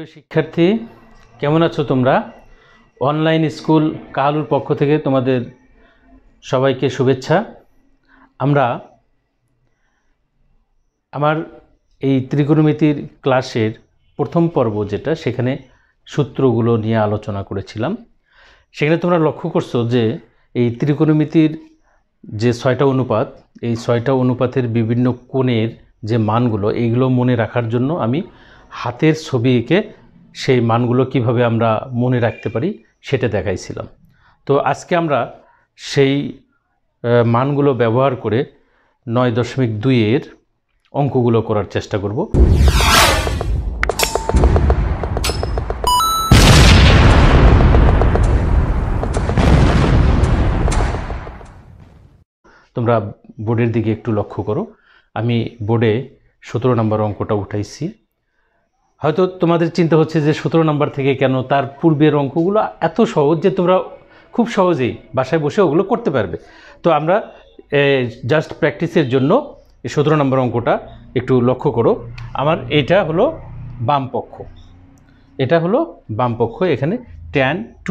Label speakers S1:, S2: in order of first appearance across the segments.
S1: প্রিয় শিক্ষার্থী, কেমন আছো তোমরা? অনলাইন স্কুল কাহালুর পক্ষ থেকে তোমাদের সবাইকে শুভেচ্ছা। আমরা আমার এই ত্রিকোণমিতির ক্লাসের প্রথম পর্ব যেটা, সেখানে সূত্রগুলো নিয়ে আলোচনা করেছিলাম। সেখানে তোমরা লক্ষ্য করছো যে এই ত্রিকোণমিতির যে 6টা অনুপাত, এই 6টা অনুপাতের বিভিন্ন কোণের যে মানগুলো, এইগুলো মনে রাখার জন্য আমি হাতের ছবি এঁকে সেই মানগুলো কিভাবে আমরা মনে রাখতে পারি সেটা দেখাইছিলাম। তো আজকে আমরা সেই মানগুলো ব্যবহার করে 9.2 অঙ্কগুলো করার চেষ্টা করব। তোমরা বোর্ডের দিকে একটু লক্ষ্য করো। আমি বোর্ডে 17 নম্বর অঙ্কটা উঠাইছি। হয়তো তোমাদের চিন্তা হচ্ছে যে 17 নম্বর থেকে কেন, তার পূর্বের অঙ্কগুলো এত সহজ যে তোমরা খুব সহজেই বাসায় বসে ওগুলো করতে পারবে। তো আমরা জাস্ট প্র্যাকটিসের জন্য এই 17 নম্বর অঙ্কটা একটু লক্ষ্য করো। আমার এটা হলো বাম পক্ষ, এটা হলো বাম পক্ষ, এখানে tan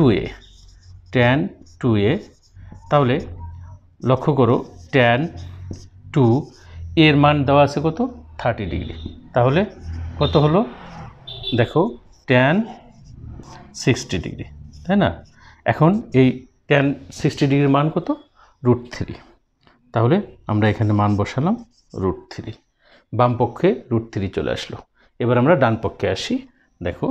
S1: 2a। তাহলে লক্ষ্য করো tan 2 এর মান দেওয়া আছে কত? 30 ডিগ্রি। তাহলে কত হলো দেখো, tan 60 ডিগ্রি, তাই না? এখন এই tan 60 ডিগ্রির মান কত? √3। তাহলে আমরা এখানে মান বসালাম √3। বাম পক্ষে √3 চলে আসলো। এবার আমরা ডান পক্ষে আসি। দেখো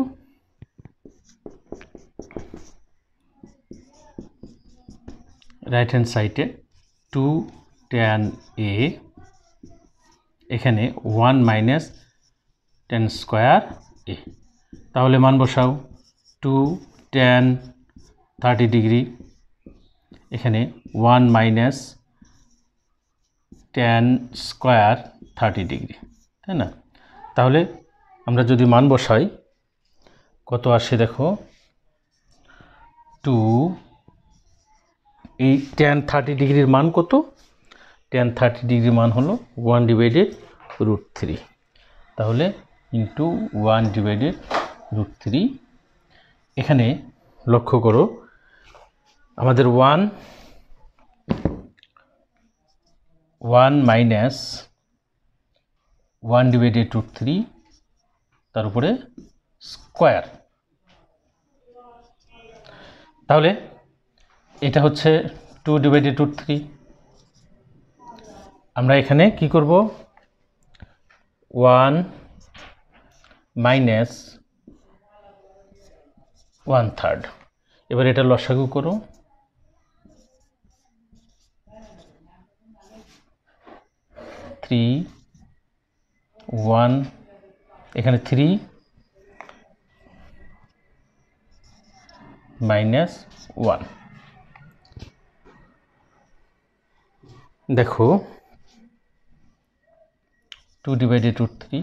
S1: রাইট হ্যান্ড সাইডে 2 tan a, এখানে 1 - tan স্কয়ার a। তাহলে মান বসাও 2 tan 30 ডিগ্রি, এখানে 1 - tan স্কয়ার 30 ডিগ্রি, তাই না? তাহলে আমরা যদি মান বসাই কত আসে দেখো, 2, এই tan 30 ডিগ্রির মান কত? tan 30 ডিগ্রির মান হলো 1/√3। তাহলে ইন্টু 1/√3। এখানে লক্ষ্য করো আমাদের 1 - 1/√3, তার উপরে স্কয়ার। তাহলে এটা হচ্ছে 2/√3। আমরা এখানে কি করব? 1 - 1/3। এবার এটা লসাগু করো। 3 1, এখানে 3 - 1। দেখো 2/√3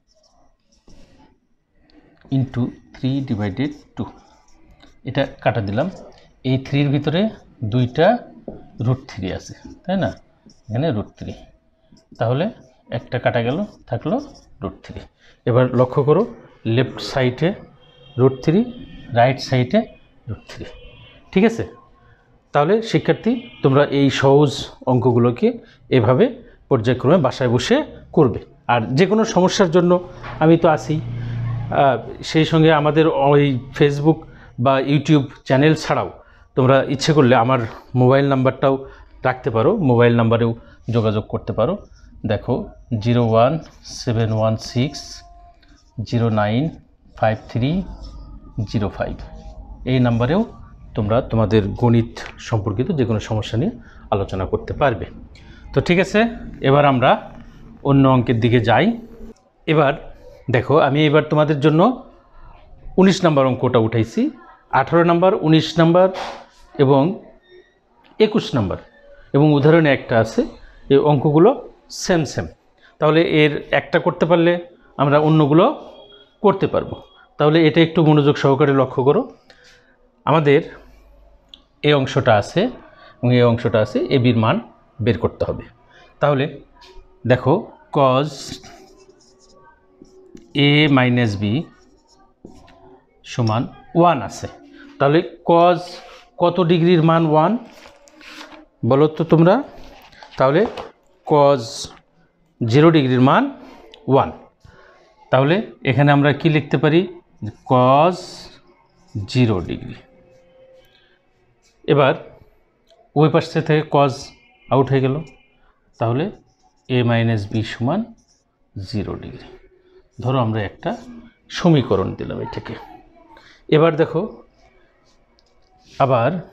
S1: ইন্টু 3/2, এটা কাটা দিলাম। এই 3-র ভিতরে 2টা √3 আছে, তাই না? এখানে √3, তাহলে একটা কাটা গেল, থাকলো √3। এবার লক্ষ্য করো লেফট সাইডে √3, রাইট সাইডে √3। ঠিক আছে? তাহলে শিক্ষার্থী, তোমরা এই সহজ অঙ্কগুলোকে এভাবে পর্যায়ক্রমে বাসায় বসে করবে। আর যে কোনো সমস্যার জন্য আমি তো আছি। সেই সঙ্গে আমাদের ওই ফেসবুক বা ইউটিউব চ্যানেল ছাড়াও তোমরা ইচ্ছে করলে আমার মোবাইল নাম্বারটাও রাখতে পারো, মোবাইল নাম্বারেও যোগাযোগ করতে পারো। দেখো 01716095305, এই নাম্বারেও তোমরা তোমাদের গণিত সম্পর্কিত যে কোনো সমস্যা নিয়ে আলোচনা করতে পারবে। তো ঠিক আছে, এবার আমরা অন্য অঙ্কের দিকে যাই। এবার দেখো আমি এবার তোমাদের জন্য 19 নম্বর অঙ্কটা উঠাইছি। 18 নম্বর, 19 নম্বর এবং 21 নম্বর এবং উদাহরণে একটা আছে। এই অঙ্কগুলো সেম। তাহলে এর একটা করতে পারলে আমরা অন্যগুলো করতে পারবো। তাহলে এটা একটু মনোযোগ সহকারে লক্ষ্য করো। আমাদের এই অংশটা আছে এবং এই অংশটা আছে, এবির মান বের করতে হবে। তাহলে দেখো cos a - b সমান 1 আছে। তাহলে কজ কত ডিগ্রির মান 1 বলো তো তোমরা? তাহলে কজ 0 ডিগ্রির মান 1। তাহলে এখানে আমরা কি লিখতে পারি? Cos 0 degree. এবার ওই পাশ থেকে কজ আউট হয়ে গেল, তাহলে a মাইনাস বি সমান 0 ডিগ্রি। ধরো আমরা একটা সমীকরণ দিলাম এটাকে। এবার দেখো আবার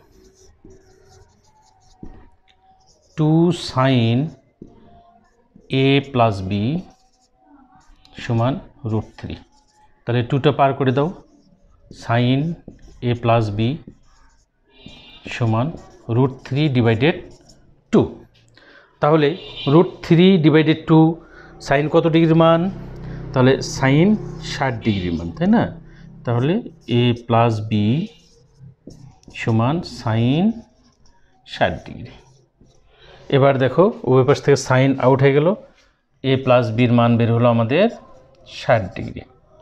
S1: 2 সাইন a প্লাস বি সমান √3। তাহলে 2টা পার করে দাও। সাইন a প্লাস বি সমান √3 ডিভাইডেড 2। তাহলে √3 ডিভাইডেড 2 সাইন কত ডিগ্রির মান? তাহলে সাইন 60 ডিগ্রির মান, তাই না? তাহলে a প্লাস বি সমান সাইন 60 ডিগ্রি। এবার দেখো ওই পাশ থেকে সাইন আউট হয়ে গেল, a প্লাস বির মান বের হলো আমাদের 60 ডিগ্রি।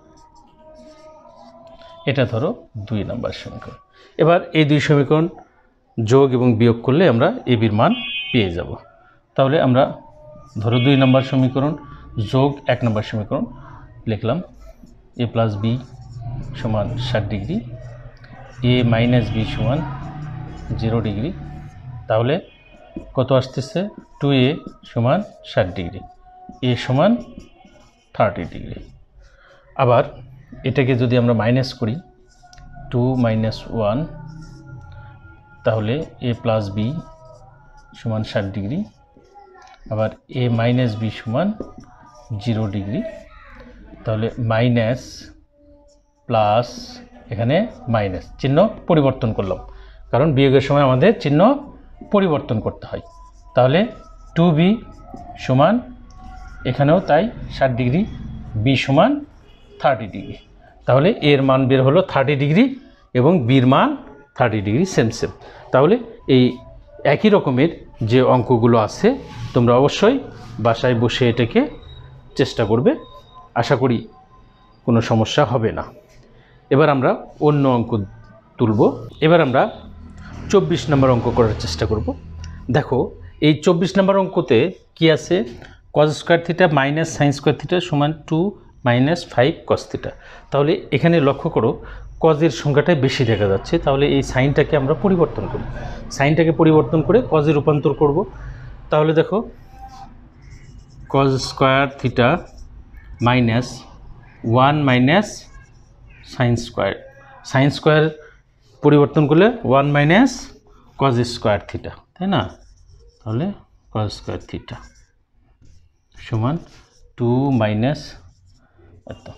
S1: এটা ধরো 2 নম্বর সমীকরণ। এবার এই দুই সমীকরণ যোগ এবং বিয়োগ করলে আমরা a বির মান পেয়ে যাব। তাহলে আমরা ধরো 2 নম্বর সমীকরণ যোগ 1 নম্বর সমীকরণ লিখলাম। a প্লাস বি সমান 60 ডিগ্রি, a মাইনাস বি সমান 0 ডিগ্রি। তাহলে কত আসতেছে? 2a সমান 60 ডিগ্রি, a সমান 30 ডিগ্রি। আবার এটাকে যদি আমরা মাইনাস করি 2 মাইনাস 1, তাহলে a প্লাস বি সমান 60 ডিগ্রি, আবার a মাইনাস বি সমান 0 ডিগ্রি। তাহলে মাইনাস প্লাস, এখানে মাইনাস চিহ্ন পরিবর্তন করলাম, কারণ বিয়োগের সময় আমাদের চিহ্ন পরিবর্তন করতে হয়। তাহলে 2b সমান, এখানেও তাই 60 ডিগ্রি, b সমান 30 ডিগ্রি। তাহলে এর মান বের হলো 30 ডিগ্রি এবং বির মান 30 ডিগ্রি, সেম সেম। তাহলে এই একই রকমের যে অঙ্কগুলো আছে তোমরা অবশ্যই বাসায় বসে এটাকে চেষ্টা করবে, আশা করি কোনো সমস্যা হবে না। এবার আমরা অন্য অঙ্ক তুলব। এবার আমরা 24 নম্বর অঙ্ক করার চেষ্টা করব। দেখো এই 24 নম্বর অঙ্কতে কি আছে? Cos square theta minus sine square theta সমান 2 মাইনাস 5 কস থিটা। তাহলে এখানে লক্ষ্য করো কজের সংখ্যাটাই বেশি দেখা যাচ্ছে, তাহলে এই সাইনটাকে আমরা পরিবর্তন করি। সাইনটাকে পরিবর্তন করে কজে রূপান্তর করব। তাহলে দেখো cos square theta minus 1 minus sine square, sine square পরিবর্তন করলে 1 মাইনাস কজ স্কোয়ার থিটা, তাই না? তাহলে কজ স্কোয়ার থিটা সমান 2 মাইনাস এত।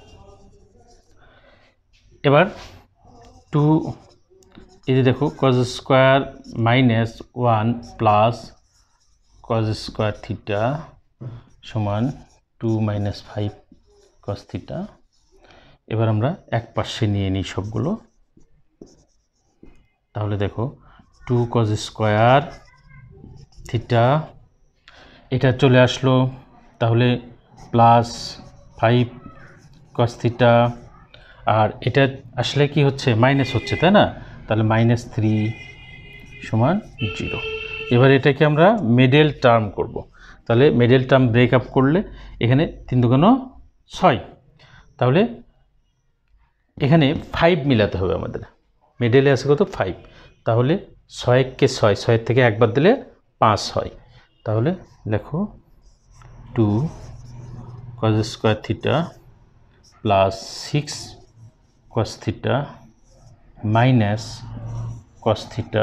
S1: এবার 2 এই যে দেখো cos square minus 1 plus cos square theta সমান 2 মাইনাস 5 কস থিটা। এবার আমরা এক পাশে নিয়ে নিই সবগুলো। তাহলে দেখো 2 কজ স্কোয়ার থিটা এটা চলে আসলো, তাহলে প্লাস 5 কস থিটা, আর এটা আসলে কি হচ্ছে? মাইনাস হচ্ছে, তাই না? তাহলে -3 সমান 0। এবার এটাকে আমরা মিডল টার্ম করব। তাহলে মিডল টার্ম ব্রেক আপ করলে এখানে 3 2 6, তাহলে এখানে 5 মিলাতে হবে আমাদের। মিডলে আছে কত? 5। তাহলে 6 কে 6, 6 থেকে একবার দিলে 5 হয়। তাহলে লেখো 2 cos square theta plus 6 cos theta minus cos theta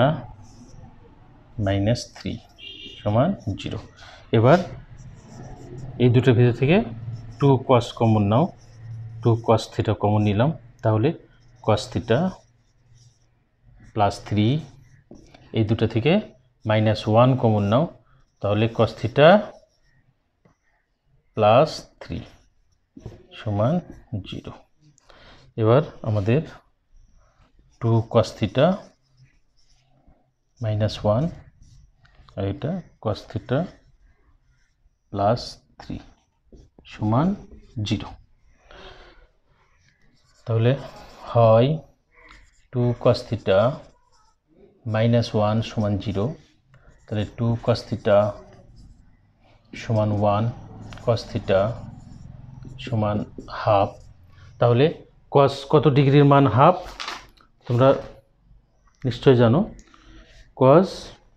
S1: -3 সমান 0। এবার এই দুটোর ভিতর থেকে 2 কস কমন নাও, 2 কস থিটা কমন নিলাম, তাহলে কস থিটা +3, এই দুটো থেকে -1 কমন নাও, তাহলে কস থিটা +3 সমান 0। এবার আমাদের 2 কস থিটা -1 আর এটা কস থিটা +3 সমান 0। তাহলে হয় 2 cos থিটা মাইনাস 1 সমান 0, তাহলে 2 cos থিটা সমান 1, cos থিটা সমান হাফ। তাহলে cos কত ডিগ্রির মান হাফ তোমরা নিশ্চয় জানো, cos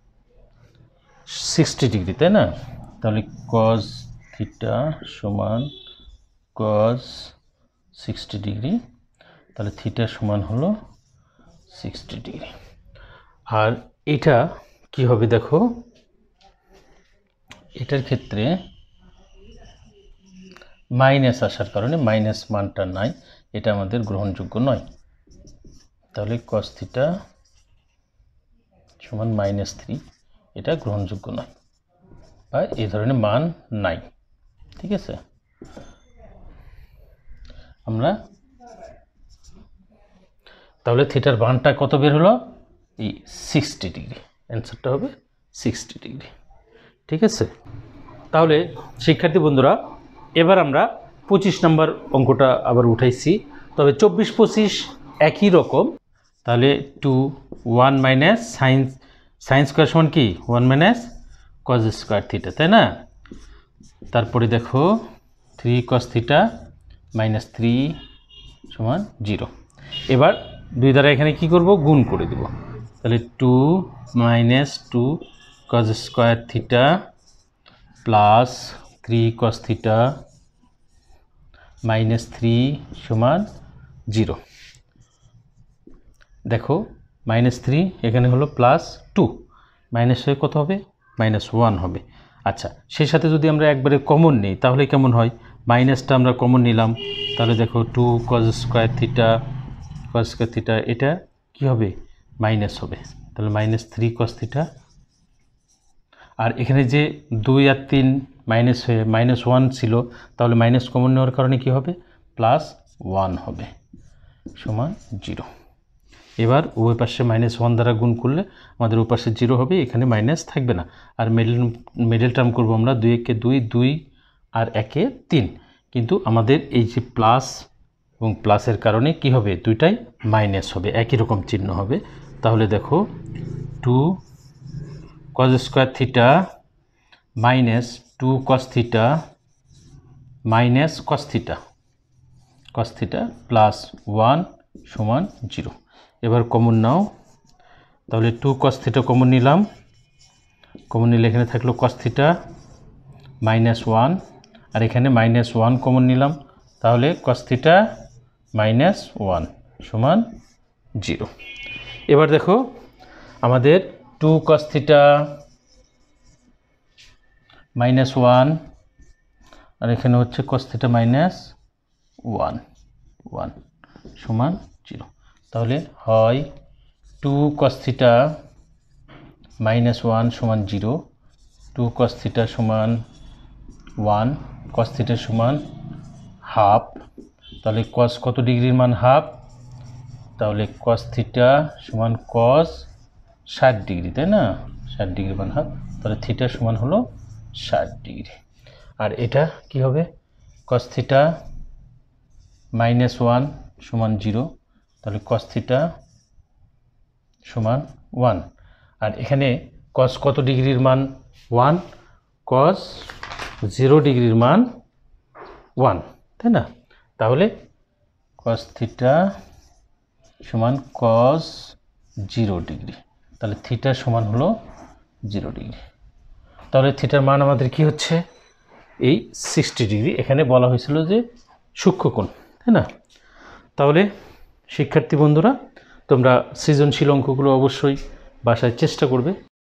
S1: 60 ডিগ্রি, তাই না? তাহলে cos থিটা সমান cos 60 ডিগ্রি, তাহলে থিটা সমান হলো 60 ডিগ্রি। আর এটা কি হবে দেখো, এটার ক্ষেত্রে মাইনাস আসার কারণে মাইনাস মানটা নাই, এটা আমাদের গ্রহণযোগ্য নয়। তাহলে cos থিটা সমান -3, এটা গ্রহণযোগ্য নয় বা এই ধরনের মান নাই, ঠিক আছে? আমরা তাহলে থিটার মানটা কত বের হলো, এই 60 ডিগ্রি, অ্যান্সারটা হবে 60 ডিগ্রি, ঠিক আছে? তাহলে শিক্ষার্থী বন্ধুরা, এবার আমরা 25 নম্বর অঙ্কটা আবার উঠাইছি, তবে 24-25 একই রকম। তাহলে 2 1 মাইনাস সাইন স্কোয়ার সমান কি 1 মাইনাস কজ স্কোয়ার থিটা, তাই না? তারপরে দেখো 3 cos থিটা মাইনাস 3 সমান 0। এবার 2 দ্বারা এখানে কি করব, গুণ করে দেব। তাহলে 2 minus 2 cos square theta plus 3 cos theta minus 3 সমান 0। দেখো -3 এখানে হলো +2, মাইনাস হয়ে কত হবে, -1 হবে। আচ্ছা, সেই সাথে যদি আমরা একবারে কমন নিই তাহলে কেমন হয়, মাইনাসটা আমরা কমন নিলাম, তাহলে দেখো 2 cos স্কোয়ার থিটা এটা কি হবে, মাইনাস হবে, তাহলে -3 cos থিটা। আর এখানে যে 2 আর 3 মাইনাস হয়ে -1 ছিল, তাহলে মাইনাস কমন নেওয়ার কারণে কি হবে, +1 হবে সমান 0। এবার উভয় পাশে -1 দ্বারা গুণ করলে আমাদের ওই পাশে 0 হবে, এখানে মাইনাস থাকবে না। আর মিডল টার্ম করব আমরা, 2 একে 2, 2 আর 1 3, কিন্তু আমাদের এই যে প্লাস এবং প্লাসের কারণে কি হবে, দুইটাই মাইনাস হবে, একই রকম চিহ্ন হবে। তাহলে দেখো 2 cos square theta minus 2 cos theta minus cos theta plus 1 সমান 0। এবার কমন নাও, তাহলে 2 cos থিটা কমন নিলাম, কমন নিলে এখানে থাকলো cos থিটা -1, আর এখানে -1 কমন নিলাম, তাহলে cos থিটা -1 সমান 0। এবার দেখো আমাদের 2 cos থিটা -1 আর এখানে হচ্ছে cos থিটা -1 সমান 0। তাহলে হয় 2 cos থিটা -1 সমান 0, 2 cos থিটা সমান 1, cos থিটা সমান হাফ। তাহলে cos কত ডিগ্রির মান হাফ, তাহলে cos থিটা সমান cos 60 ডিগ্রি, তাই না? 60 ডিগ্রি মান হাফ, তাহলে থিটা সমান হলো 60 ডিগ্রি। আর এটা কি হবে, cos থিটা -1 সমান 0, তাহলে cos থিটা সমান 1। আর এখানে cos কত ডিগ্রির মান 1, cos 0 ডিগ্রির মান 1, তাই না? তাহলে cos থিটা সমান cos 0 ডিগ্রি, তাহলে থিটা সমান হলো 0 ডিগ্রি। তাহলে থিটার মান আমাদের কি হচ্ছে, এই 60 ডিগ্রি। এখানে বলা হয়েছিল যে সূক্ষ্মকোণ, তাই না? তাহলে শিক্ষার্থী বন্ধুরা, তোমরা সৃজনশীল অঙ্কগুলো অবশ্যই বাসায় চেষ্টা করবে।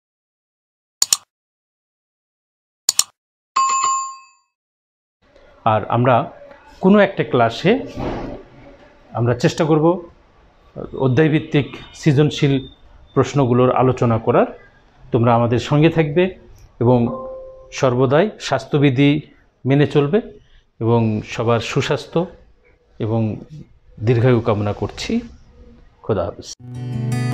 S1: আর আমরা কোনো একটা ক্লাসে আমরা চেষ্টা করব অধ্যায়ভিত্তিক সৃজনশীল প্রশ্নগুলোর আলোচনা করার। তোমরা আমাদের সঙ্গে থাকবে এবং সর্বদাই স্বাস্থ্যবিধি মেনে চলবে এবং সবার সুস্বাস্থ্য এবং দীর্ঘায়ু কামনা করছি। খোদা হাফেজ।